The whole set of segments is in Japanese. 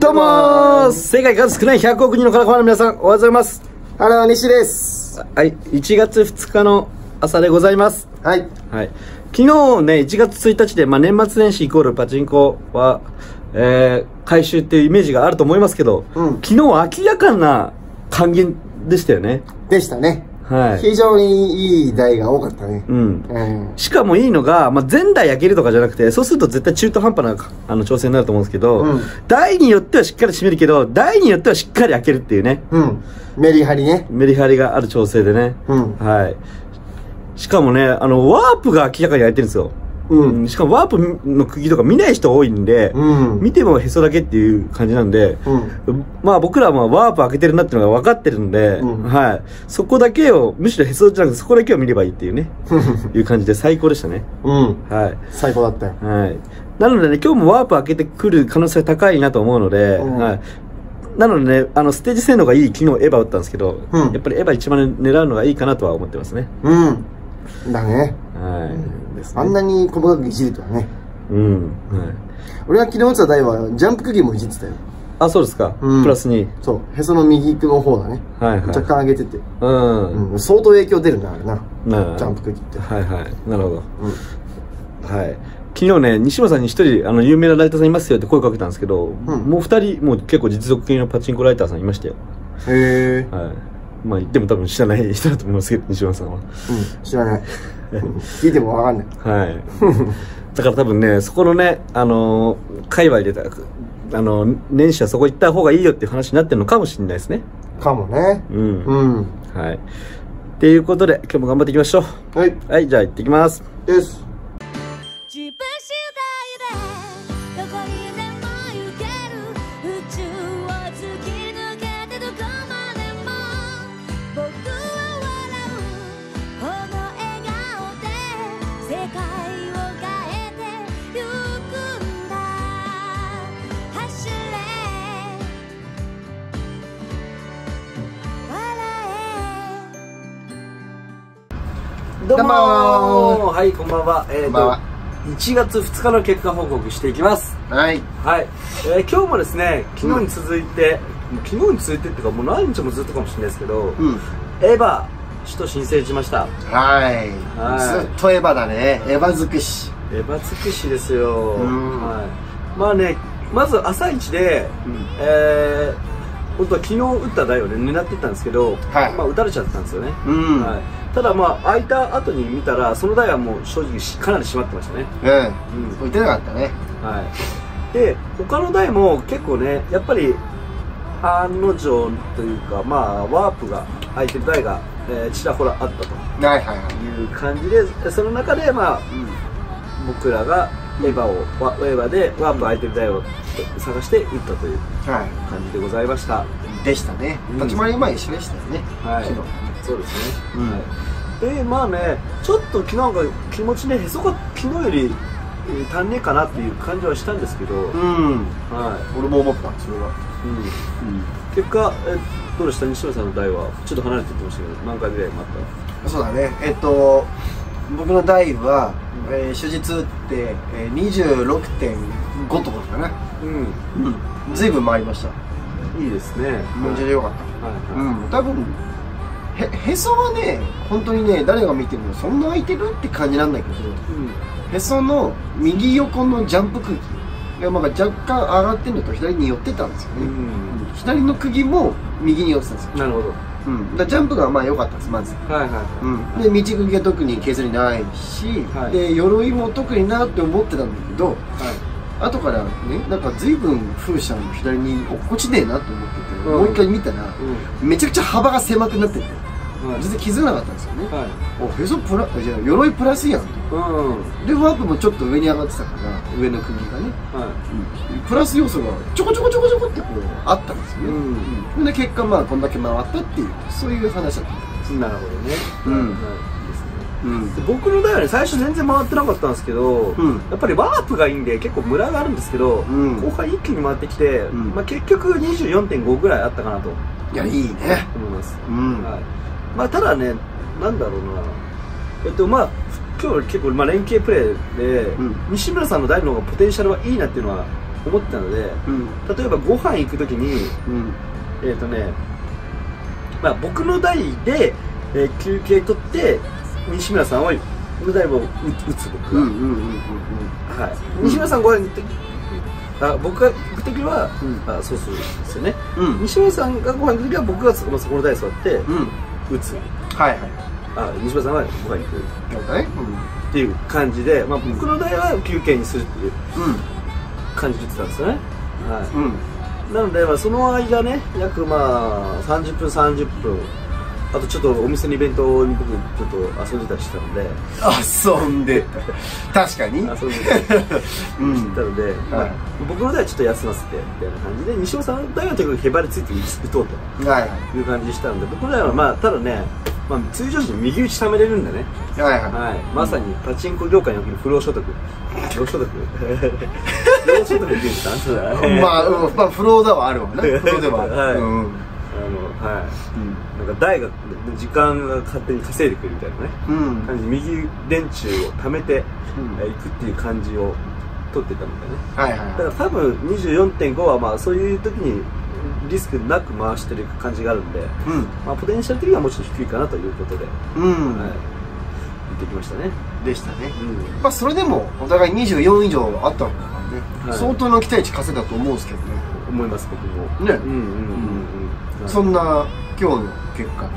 どうもー、世界数少ない100億人のカラコマの皆さん、おはようございます。 ハロー、西です。 はい、1月2日の朝でございます。 はい。 はい。昨日ね、1月1日で、年末年始イコールパチンコは、回収っていうイメージがあると思いますけど、昨日は明らかな還元でしたよね。 でしたね。 はい。 非常にいい台が多かったね。 しかもいいのが、全台開けるとかじゃなくて、そうすると絶対中途半端な調整になると思うんですけど、台によってはしっかり閉めるけど、台によってはしっかり開けるっていうね。 メリハリね。 メリハリがある調整でね。はい。しかもね、ワープが明らかに開いてるんですよ。しかもワープの釘とか見ない人多いんで、見てもへそだけっていう感じなんで、僕らはワープ開けてるなっていうのが分かってるんで、はい、そこだけを、むしろへそじゃなくてそこだけを見ればいいっていうねいう感じで最高でしたね。はい、 最高だったよ。 はい、なのでね、今日もワープ開けてくる可能性高いなと思うので、はい、なのでね、ステージ性能がいい昨日エヴァ打ったんですけど、やっぱりエヴァ一番狙うのがいいかなとは思ってますね。 だね。 はい。 あんなに細かくいじるとはね。 はい。 俺が昨日打った台はジャンプ釘もいじってたよ。 あ、そうですか。プラスに。 そう。へその右の方だね。若干上げてて。相当影響出るな、あれな。ジャンプ釘って。 はいはい。なるほど。はい。昨日ね、西村さんに一人有名なライターさんいますよって声かけたんですけど、もう二人、もう結構実力系のパチンコライターさんいましたよ。 へえ。 はい。言っても多分知らない人だと思いますけど、西村さんは。 知らない。聞いてもわかんない。 はい。だから多分ね、そこのね、界隈で、年始はそこ行った方がいいよっていう話になってるのかもしれないですね。 かもね。 はい。っていうことで、今日も頑張っていきましょう。 はい。 はい、じゃあ行ってきます。 です。 どうもー、はい、こんばんは。1月2日の結果報告していきます。 はい。 はい。今日もですね、昨日に続いてっていうか、もう何日もずっとかもしれないですけど、エヴァ、首都申請しました。 はい。ずっとエヴァだね。エヴァ尽くし。 エヴァ尽くしですよ。はい。まず朝一で、本当は昨日打った台をね、狙ってたんですけど、打たれちゃったんですよね。ただ開いた後に見たら、その台はもう正直かなり閉まってましたね。 打てなかったね。 はい。で、他の台も結構ね、やっぱり案の定というか、ワープが開いてる台が、ちらほらあったという感じで、その中で僕らがエヴァでワープ開いてる台を探して打ったという感じでございました。 でしたね。立ち回り前一緒でしたよね。昨日。 そうですね。で、ちょっとなんか気持ちね、へそが昨日より足んねえかなっていう感じはしたんですけど、 俺も思った、それは。 結果、どうでした？西村さんの台はちょっと離れてましたけど、何回ぐらい待った？ そうだね。僕の台は手術打って26.5とかかな。ずいぶん回りました。 いいですね。 めっちゃ良かった。多分へそはね、本当にね、誰が見てもそんな空いてるって感じなんだけど、へその右横のジャンプ釘が若干上がってるのと左に寄ってたんですよね。左の釘も右に寄ってたんですよ。 なるほど。 だジャンプが良かったです、まず。で、道釘が特に削りないし、で鎧も特になって思ってたんだけど、後からね、なんか随分風車の左に落っこちねえなと思ってて、もう一回見たら、めちゃくちゃ幅が狭くなってて、全然気づかなかったんですよね。へそじゃあ鎧プラスやんと。でワープもちょっと上に上がってたから、上の釘がね、プラス要素がちょこちょこってあったんですよね。で結果こんだけ回ったっていう、そういう話だったんです。 なるほどね。僕の台はね、最初全然回ってなかったんですけど、やっぱりワープがいいんで結構ムラがあるんですけど、後半一気に回ってきて、結局 24.5 ぐらいあったかなと。 いや、いいね、 思います。ただね、なんだろうな、今日結構連携プレーで、西村さんの台の方がポテンシャルはいいなっていうのは思ってたので、例えばご飯行く時に、まあ僕の代で、休憩取って西村さんはの代を打つ僕は、西村さんご飯行って僕が行く時は、そうするんですよね。西村さんがご飯行く時は僕がそこの台座って打つ。西村さんはご飯行くっていう感じで、まあ僕の代は休憩にするっていう感じで言ってたんですよね。なので、まあ、その間ね、約まあ30分30分、あとちょっとお店のイベントに僕ちょっと遊んでたりしてたので、 遊んでた、確かに遊んでたりしてたので、僕の代はちょっと休ませてみたいな感じで、西村さんの代はとにかくへばりついて打とうという感じでしたので、僕の代はまあただね、まあ、通常時に右打ちためれるんだね。まさにパチンコ業界における不労所得。不労所得不労所得っていうんですか？ まあ不労だはあるわね。不労ではある。 なんか台が時間が勝手に稼いでくるみたいなね、感じで右電柱を貯めていくっていう感じを取ってたみたいなね。だから多分 24.5 はまあそういう時にリスクなく回してる感じがあるんで、まあポテンシャル的にはもうちょっと低いかなということで、言ってきましたね。 でしたね。まあそれでもお互い24以上あったわけだからね、相当の期待値稼いだと思うんですけどね。 思います僕もね。そんな今日の結果、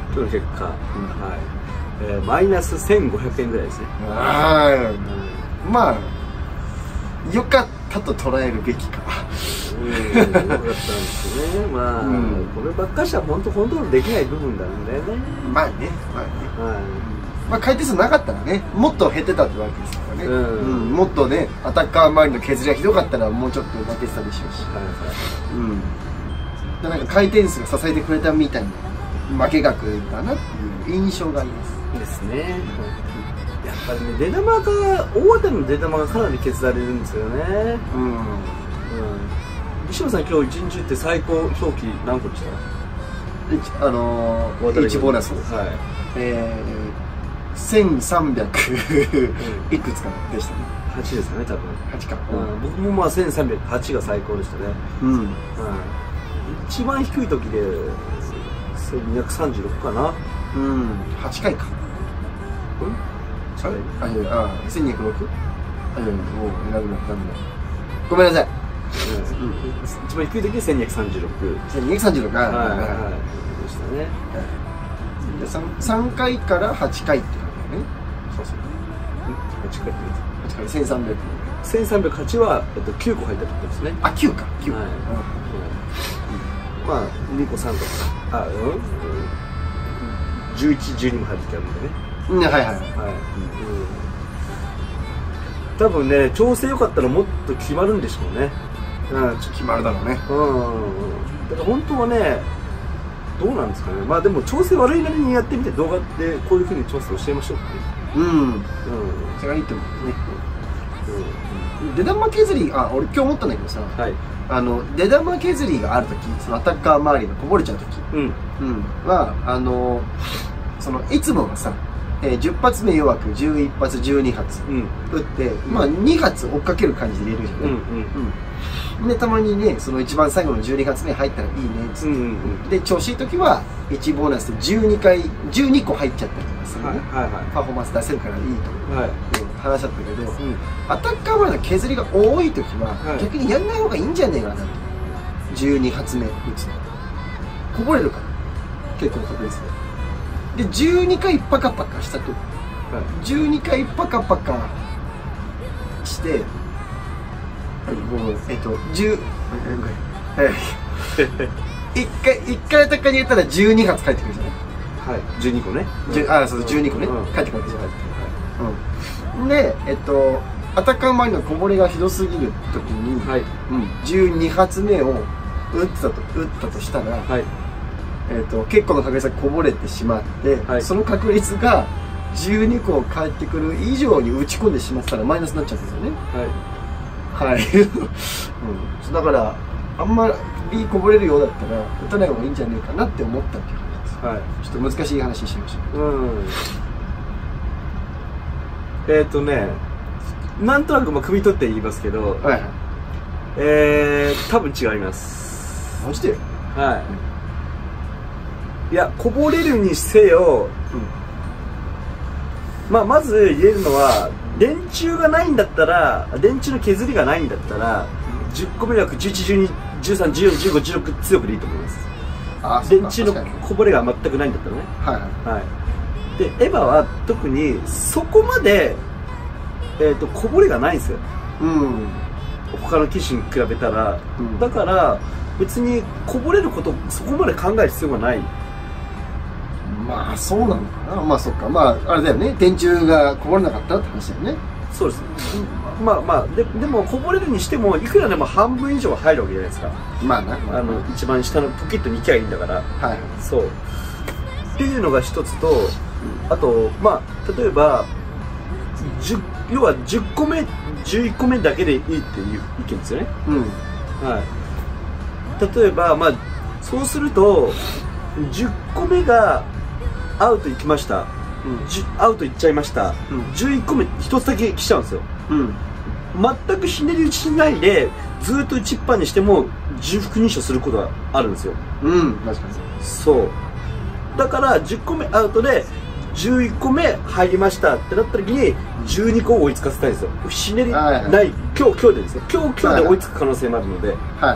マイナス1500円ぐらいですね。 まあ良かったと捉えるべきか。 良かったんですよね。まあこればっかしは本当コントロールできない部分なんだよね。 まあ回転数なかったらね、もっと減ってたってわけですからね。もっとね、アタッカー周りの削りがひどかったらもうちょっと負けてたでしょうし、なんか回転数が支えてくれたみたいな負け額だなっていう印象がありますですね。やっぱりね、出玉が大当たりの出玉がかなり削られるんですよね。西野さん今日1日って最高表記何個でした？1 ボーナス1300いくつかでしたね。 8ですかね、多分。 8か。 僕もまあ1308が最高でしたね。一番低い時で1236かな。 8回か。1206？ごめんなさい。 一番低い時で1236。 1236でしたね。3回から8回って感じだよね。 そうそう。8回って 1300。 1308は9個入ったってことですね。 あ、9か。9。 まあ2個3個かな。11、12も入る時あるんでね。多分ね、調整良かったらもっと決まるんでしょうね。 決まるだろうね。 だから本当はね、どうなんですかね。まあでも調整悪いなりにやってみて、動画でこういうふうに調整を教えましょうって。 それがいいと思うね。出玉削り、俺今日思ったんだけどさ、出玉削りがあるとき、そのアタッカー周りがこぼれちゃうときは、いつもはさ、10発目弱く11発12発撃って、まあ2発追っかける感じで入れるじゃない。でたまにね、その一番最後の12発目入ったらいいねっつって、で調子いい時は1ボーナスで12個入っちゃったりとかするね、パフォーマンス出せるからいいと話しちゃったけど、アタッカーまで削りが多い時は逆にやんない方がいいんじゃねえかなと。12発目撃つのこぼれるから結構確率で12回パカパカしたと、12回パカパカして1回アタッカーに入れたら12発返ってくるじゃない。 12個ね。 そう12個ね、返ってくるわけじゃない。でアタッカー周りのこぼれがひどすぎる時に12発目を打ったとしたら、結構の確率がこぼれてしまって、その確率が12個返ってくる以上に打ち込んでしまったらマイナスになっちゃうんですよね。だからあんまりこぼれるようだったら打たない方がいいんじゃないかなって思ったっていう話です。ちょっと難しい話しましょう。 なんとなく汲み取って言いますけど、 多分違います。 マジで？ はい。いや、こぼれるにせよ、まあ、まず言えるのは、電柱がないんだったら、電柱の削りがないんだったら、10個目枠11、12、13、14、15、16強くでいいと思います。電柱のこぼれが全くないんだったらね。はいはい。で、エヴァは特にそこまで、こぼれがないんですよ。他の機種に比べたら。だから、別にこぼれること、そこまで考える必要がない。 まあそうなのかな。まあそっか。まああれだよね。電柱がこぼれなかったって話だよね。 そうです。まあまあでもこぼれるにしてもいくらでも半分以上は入るわけじゃないですか。まあな。一番下のポケットに行きゃいいんだから。はい。そう。っていうのが一つと、あとまあ例えば要は10個目11個目だけでいいっていう意見ですよね。はい。例えばまあそうすると10個目がアウト行きました、アウト行っちゃいました、11個目1つだけ来ちゃうんですよ、全くひねり打ちしないでずっと打ちっぱにしても重複認証することがあるんですよ。確かにそうだから10個目アウトで11個目入りましたってなった時に12個を追いつかせたいんですよ。ひねりない、今日でですよ。今日で追いつく可能性もあるので、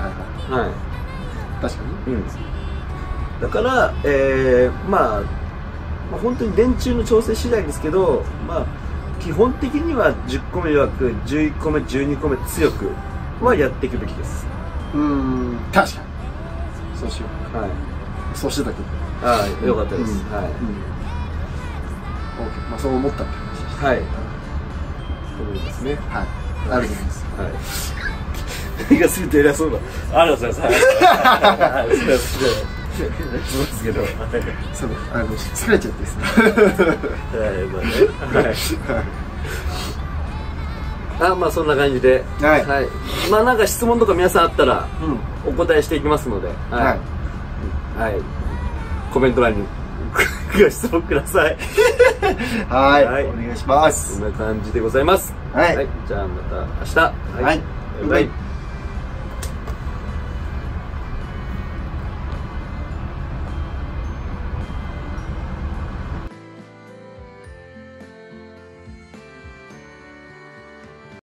確かに、 だから、まあ本当に電柱の調整次第ですけど、まあ基本的には10個目弱く11個目12個目強くはやっていくべきです。 確かにそうしよう。はい、そうしてたけど、 ああよかったです。はい、 まあそう思ったって話でした。 はい、思いますね。はい、 ありがとうございます。はい。 何がすると偉そうだ。ありがとうございます。そうですけど、 そう疲れちゃってですね。 まあそんな感じで、まあなんか質問とか皆さんあったらお答えしていきますので、はい、コメント欄にご質問ください。 はい、お願いします。 こんな感じでございます。はい、じゃあまた明日。はい、バイバイ。